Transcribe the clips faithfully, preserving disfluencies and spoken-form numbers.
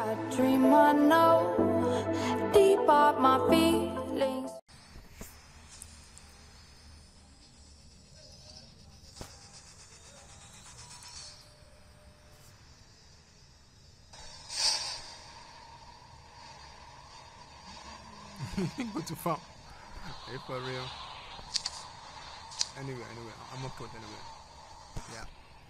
I dream I know deep up my feelings. Go to farm. Are you for real? Anyway, anyway, I'm gonna put anyway. Yeah.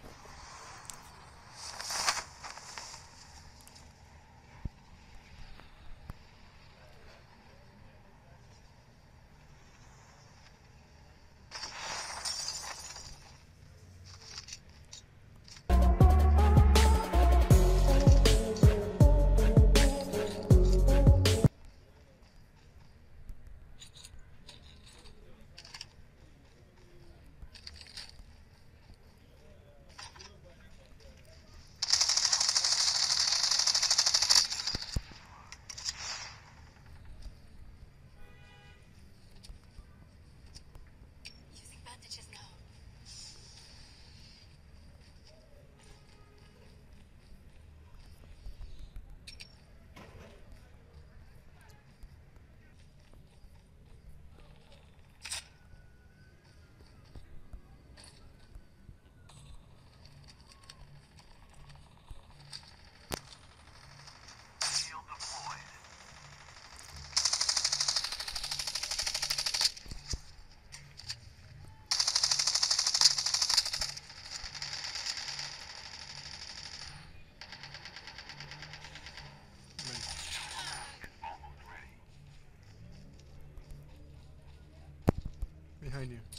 Behind you.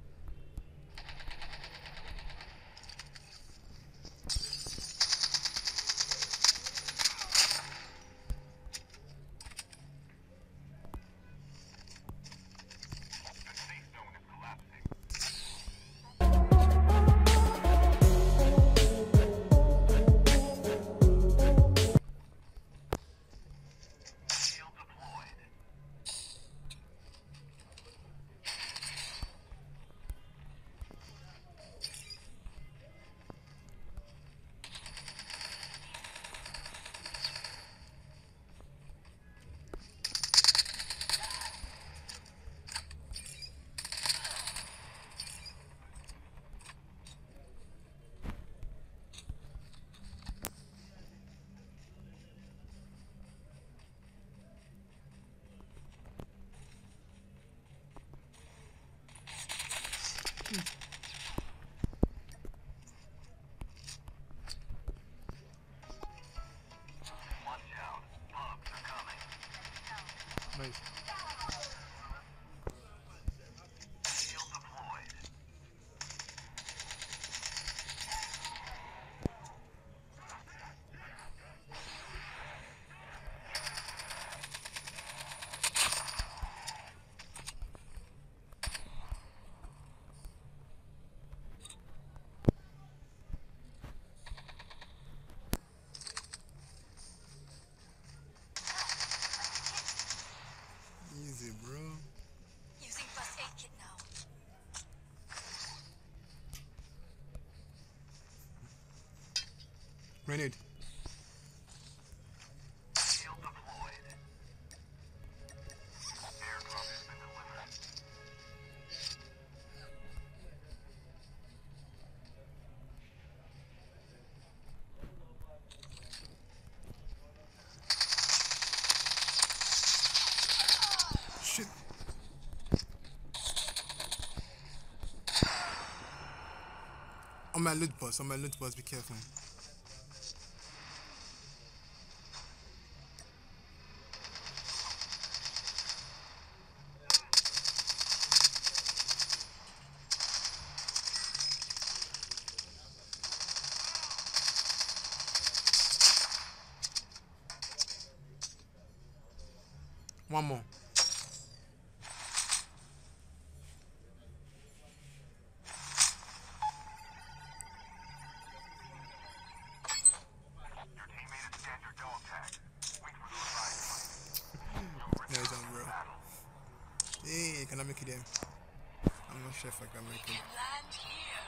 Nice. Easy, bro. Using first aid kit now. Grenade. Shield deployed. Airdrop has been delivered. Shit. On my loot boss, on my loot boss, be careful. One more. Your teammate is standard dog tag. Wait for the revive. Nice one, bro. Hey, can I make it there? I'm not sure if I can make it. Land here.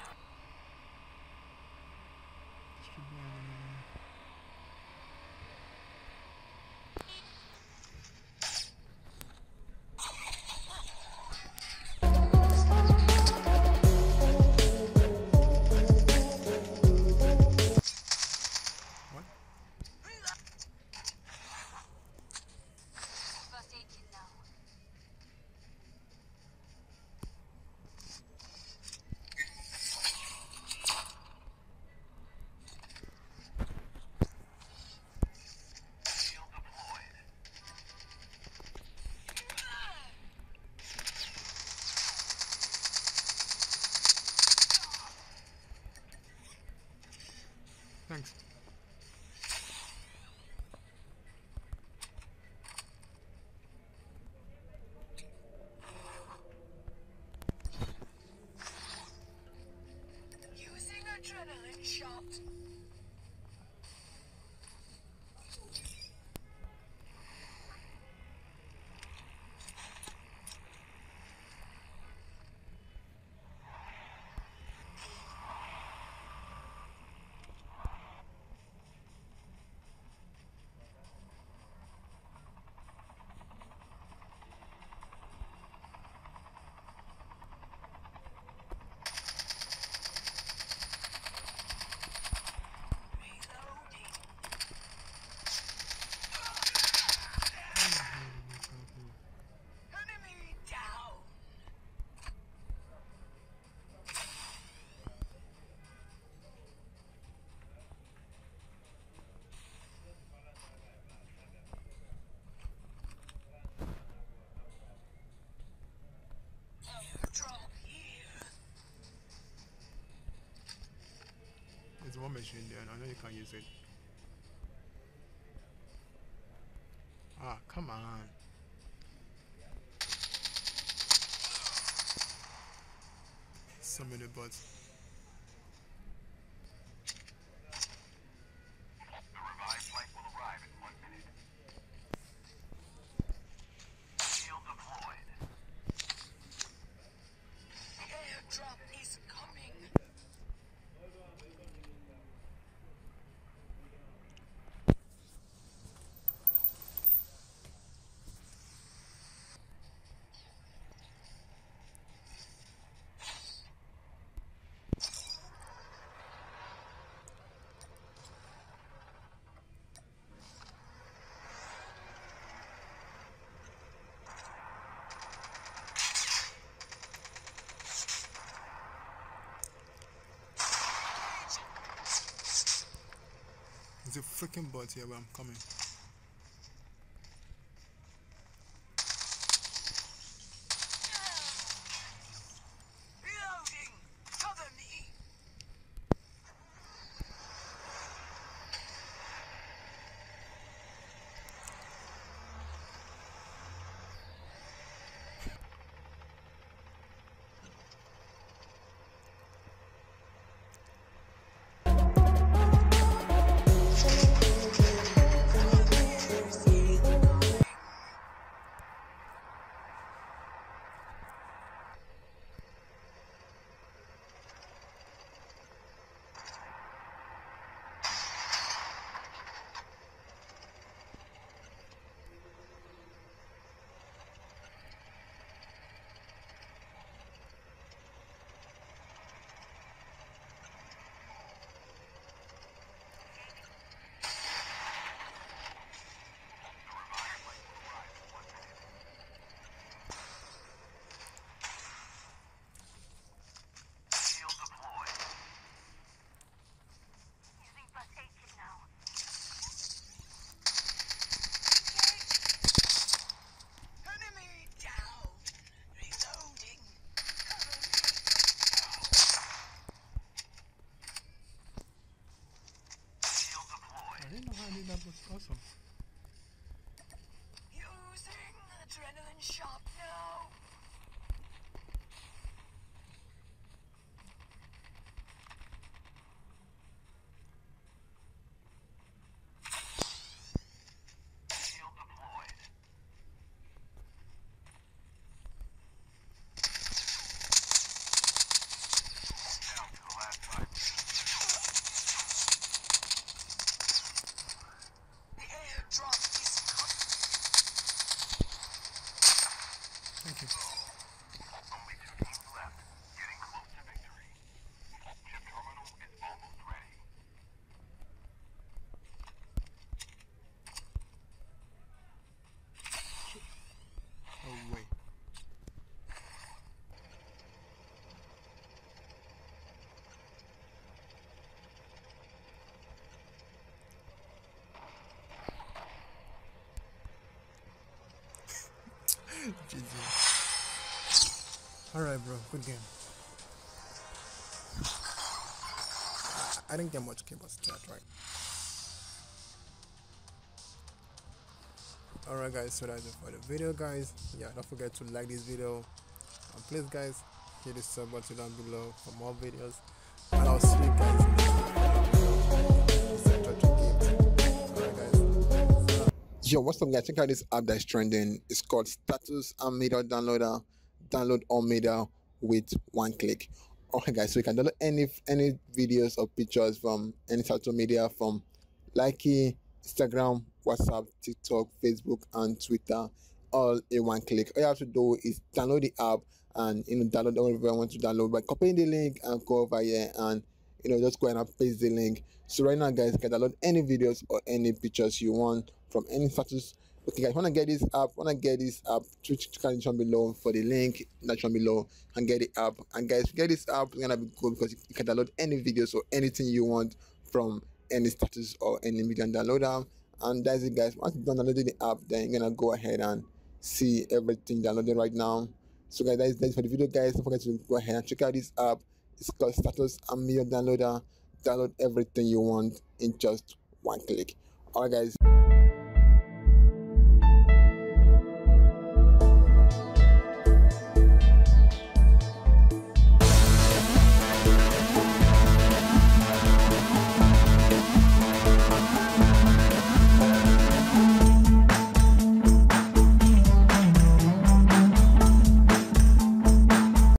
War Machine there, and I know you can use it. Ah, come on. So many bots. The revived flight will arrive in one minute. Shield deployed. The airdrop is coming. There's a freaking bot here where I'm coming. Reloading. Cover me. Shield deployed. Using plus eight kit now. Enemy down. Reloading. Cover me. Shield deployed. I didn't know how I did that, but awesome. Using adrenaline shot now. Shield deployed. Down to the last five minutes. The airdrop is coming. Thank you. Only two teams left. Getting close to victory. Chip terminal is almost ready. Oh, wait. G G. Alright, bro. Good game. I, I didn't get much game, but still, I tried. Alright, guys. So that's it for the video, guys. Yeah, don't forget to like this video. And please, guys, hit the sub button down below for more videos. And I'll see you guys next time. Alright, guys. Yo, what's up, guys? Check out this app that's trending. It's called Status and Media Downloader. Download all media with one click. Okay, guys, so you can download any any videos or pictures from any social media, from Likey, Instagram, WhatsApp, TikTok, Facebook, and Twitter, all in one click. All you have to do is download the app and you know download whatever you want to download by copying the link and go over here and you know just go ahead and paste the link. So right now, guys, you can download any videos or any pictures you want from any status. Okay, guys, wanna get this app? Wanna get this app? Click down below for the link down below and get the app. And guys, get this app, it's gonna be cool because you can download any videos or anything you want from any status or any media downloader. And that's it, guys. Once you download the app, then you're gonna go ahead and see everything downloaded right now. So guys, that is, that is for the video, guys. Don't forget to go ahead and check out this app. It's called Status and Media Downloader. download everything you want in just one click. Alright guys.